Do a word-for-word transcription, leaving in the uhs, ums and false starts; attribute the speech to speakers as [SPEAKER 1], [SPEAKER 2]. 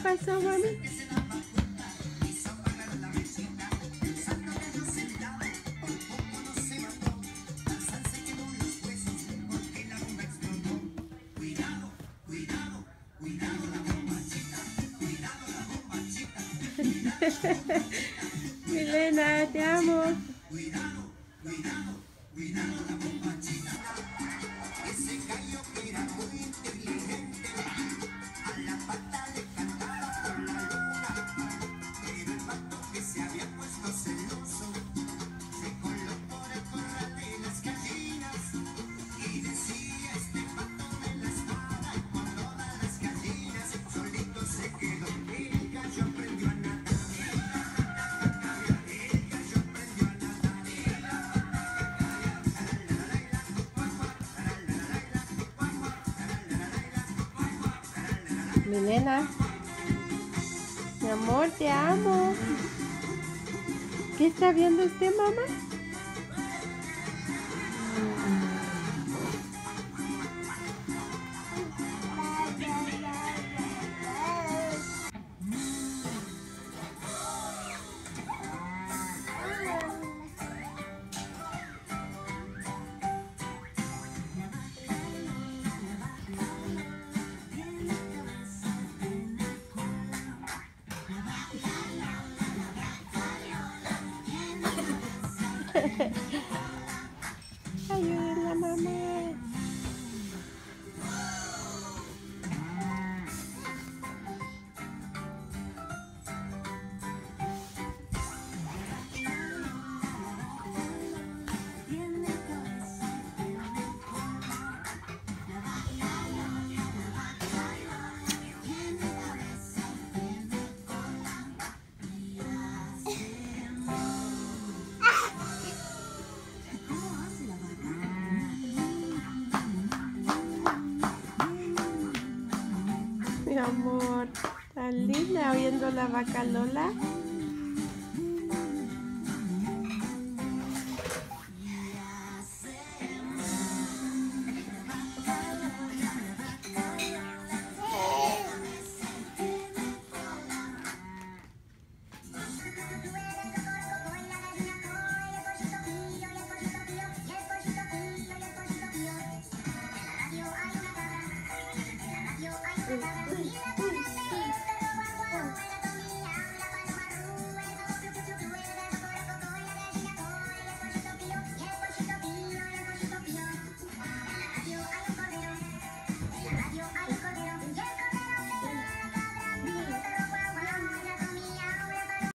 [SPEAKER 1] pasó, mami? Milena, te amo. Cuidado, cuidado, cuidado la bombachita. Ese gallo que era muy inteligente, a la pata le cantaba por la luna, pero el pato que se había puesto celoso se coló por el corral de las gallinas y decía: este pato me las mata, y con todas las gallinas solito se quedó. El gallo aprendió a nadar. Milena, mi amor, te amo. ¿Qué está viendo usted, mamá? Ayúdenla, mamá. Mi amor, tan linda oyendo la vaca Lola.